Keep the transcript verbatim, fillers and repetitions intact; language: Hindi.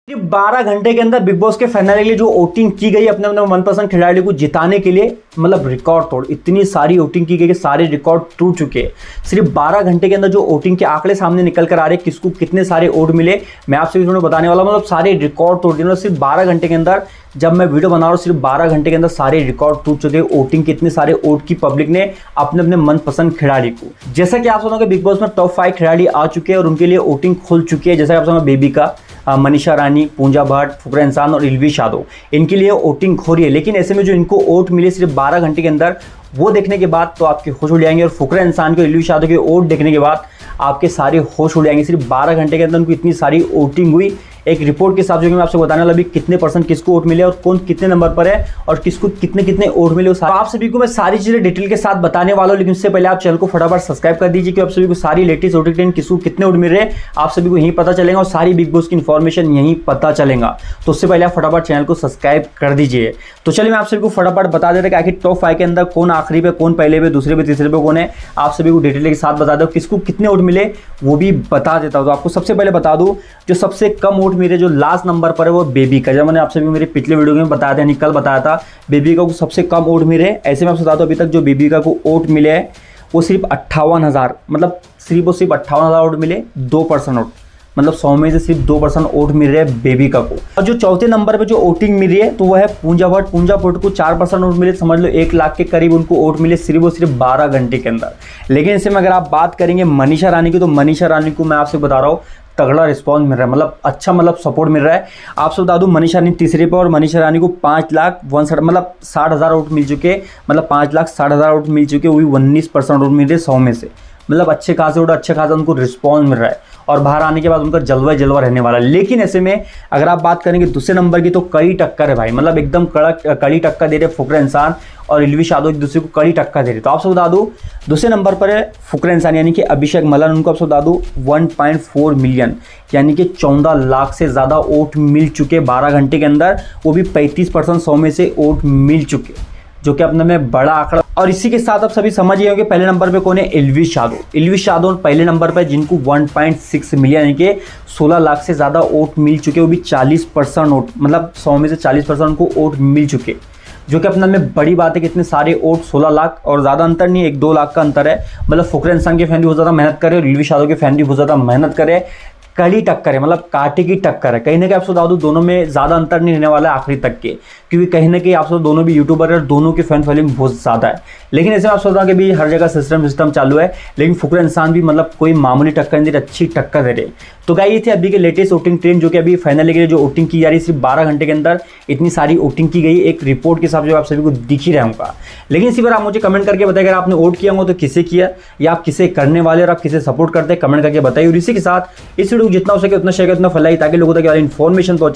सिर्फ बारह घंटे के अंदर बिग बॉस के फाइनल के लिए जो वोटिंग की गई अपने अपने मनपसंद खिलाड़ी को जिताने के लिए, मतलब रिकॉर्ड तोड़ इतनी सारी वोटिंग की गई कि सारे रिकॉर्ड टूट चुके हैं। सिर्फ बारह घंटे के अंदर जो वोटिंग के आंकड़े सामने निकल कर आ रहे हैं, किसको कितने सारे वोट मिले, मैं आपसे भी बताने वाला हूं। मतलब सारे रिकॉर्ड तोड़ दिए सिर्फ बारह घंटे के अंदर। जब मैं वीडियो बना रहा हूँ सिर्फ बारह घंटे के अंदर सारे रिकॉर्ड टूट चुके हैं। वोटिंग कितने सारे वोट की पब्लिक ने अपने अपने मनपसंद खिलाड़ी को। जैसा कि आप सुनोगे बिग बॉस में टॉप फाइव खिलाड़ी आ चुके हैं और उनके लिए वोटिंग खुल चुकी है। जैसा कि आप सुनोगे बेबी का, मनीषा रानी, पूजा भट्ट, फुकरा इंसान और इल्विश यादव, इनके लिए वोटिंग हो रही है। लेकिन ऐसे में जो इनको वोट मिले सिर्फ बारह घंटे के अंदर, वो देखने के बाद तो आपके होश उड़ जाएंगे। और फुकरा इंसान को, इल्विश यादव के वोट देखने के बाद आपके सारे होश उड़ जाएंगे। सिर्फ बारह घंटे के अंदर उनको इतनी सारी वोटिंग हुई। एक रिपोर्ट के हिसाब से मैं आपसे बताने वाला भी कितने परसेंट किसको वोट मिले और कौन कितने नंबर पर है और किसको कितने कितने वोट मिले। तो आप सभी को मैं सारी चीजें डिटेल के साथ बताने वाला हूं। लेकिन उससे पहले आप चैनल को फटाफट सब्सक्राइब कर दीजिए कि आप सभी को सारी लेटेस्ट वोटिंग किसको कितने वोट मिल रहे हैं आप सभी को यहीं पता चलेगा और सारी बिग बॉस की इन्फॉर्मेशन यहीं पता चलेगा। तो उससे पहले आप फटाफट चैनल को सब्सक्राइब कर दीजिए। तो चलिए मैं आप सभी को फटाफट बता देता कि आखिर टॉप फाइव के अंदर कौन आखिरी पे, कौन पहले पे, दूसरे पे, तीसरे पे कौन है। आप सभी को डिटेल के साथ बता दो, किसको कितने वोट मिले वो भी बता देता हूं। तो आपको सबसे पहले बता दूं, जो सबसे कम वोट मिले, जो लास्ट नंबर पर है, वो बेबी का। जब मैंने आप सभी को मेरे पिछले वीडियो में बताया था, यानी कल बताया था, बेबी का को सबसे कम वोट मिले। ऐसे में आप बता दो अभी तक जो बेबी का को वोट मिले हैं वो सिर्फ अट्ठावन हजार मतलब सिर्फ वो सिर्फ अट्ठावन हजार वोट मिले, दो परसेंट वोट, मतलब सौ में से सिर्फ दो परसेंट वोट मिल रहे हैं बेबी का को। और जो चौथे नंबर पे जो वोटिंग मिल रही है तो वो है पूजा भट्ट। पूजा भट्ट को चार परसेंट वोट मिले, समझ लो एक लाख के करीब उनको वोट मिले सिर्फ वो सिर्फ बारह घंटे के अंदर। लेकिन इससे में अगर आप बात करेंगे मनीषा रानी की, तो मनीषा रानी को मैं आपसे बता रहा हूँ तगड़ा रिस्पॉन्स मिल रहा है, मतलब अच्छा मतलब सपोर्ट मिल रहा है। आपसे बता दूं मनीषा रानी तीसरे पे और मनीषा रानी को पाँच लाख उनसठ मतलब साठ हज़ार वोट मिल चुके, मतलब पाँच लाख साठ हज़ार वोट मिल चुके, वो भी उन्नीस परसेंट वोट मिल रहे सौ में से, मतलब अच्छे खासे वोट, अच्छे खासा उनको रिस्पॉन्स मिल रहा है और बाहर आने के बाद उनका जलवा जलवा रहने वाला है। लेकिन ऐसे में अगर आप बात करेंगे दूसरे नंबर की, तो कड़ी टक्कर है भाई, मतलब एकदम कड़क कड़ी टक्कर दे रहे फुकरा इंसान और इल्विश यादव एक दूसरे को कड़ी टक्कर दे रहे। तो आपसे बता दूं दूसरे नंबर पर है फुकरा इंसान यानी कि अभिषेक मलन। उनको आपसे बता दूं वन पॉइंट फोर मिलियन यानी कि चौदह लाख से ज़्यादा वोट मिल चुके बारह घंटे के अंदर, वो भी पैंतीस परसेंट सौ में से वोट मिल चुके, जो कि अपने में बड़ा आंकड़ा। और इसी के साथ आप सभी समझ गए होंगे पहले नंबर पे कौन है, इल्विश यादव। इल्विश यादव पहले नंबर पे जिनको वन पॉइंट सिक्स मिलियन यानी कि सोलह लाख से ज़्यादा वोट मिल चुके, वो भी चालीस परसेंट वोट, मतलब सौ में से चालीस परसेंट उनको वोट मिल चुके, जो कि अपने में बड़ी बात है कि इतने सारे वोट, सोलह लाख और ज़्यादा अंतर नहीं है, एक दो लाख का अंतर है। मतलब फुकरा इंसान के फैन भी बहुत ज़्यादा मेहनत करे और इल्विश यादव के फैन भी बहुत ज़्यादा मेहनत करे। कड़ी टक्कर है, मतलब कांटे की टक्कर है। कहीं ना कहीं आपसे बता दूं दोनों में ज़्यादा अंतर नहीं रहने वाला है आखिरी तक के, क्योंकि कहीं ना कहीं आपसे दोनों भी यूट्यूबर है और दोनों की फैन फॉलोइंग बहुत ज़्यादा है। लेकिन ऐसे में आप सोचता कि भी हर जगह सिस्टम सिस्टम चालू है, लेकिन फुकरा इंसान भी मतलब कोई मामूली टक्कर नहीं, अच्छी टक्कर दे रहे। तो गाइस ये थी अभी के लेटेस्ट वोटिंग ट्रेंड, जो कि अभी फाइनल के लिए जो वोटिंग की जा रही है सिर्फ बारह घंटे के अंदर इतनी सारी वोटिंग की गई, एक रिपोर्ट के हिसाब से आप सभी को दिख ही रहा होगा। लेकिन इसी पर आप मुझे कमेंट करके बताइए अगर आपने वोट किया हो तो किसे किया, या आप किसे करने वाले और आप किसे सपोर्ट करते हैं, कमेंट करके बताइए। और इसी के साथ इस वीडियो को जितना हो सके उतना शेयर करना फैलाइए ताकि लोगों तक इन्फॉर्मेशन पहुंचे।